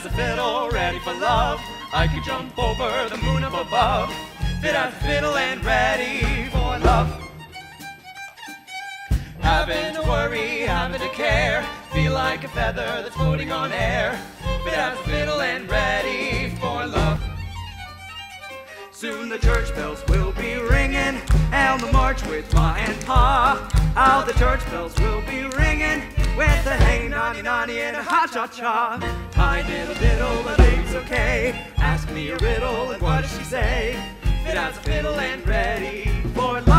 as a fiddle, ready for love. I could jump over the moon up above. Fit as a fiddle and ready for love. Having to worry, having to care, feel like a feather that's floating on air. Fit as a fiddle and ready for love. Soon the church bells will be ringing, and the march with Ma and Pa. How the church bells will be ringing, with a hey nonny nonny and a ha cha cha. My diddle diddle, my baby's okay. Ask me a riddle, and what does she say? Fit as a fiddle and ready for love.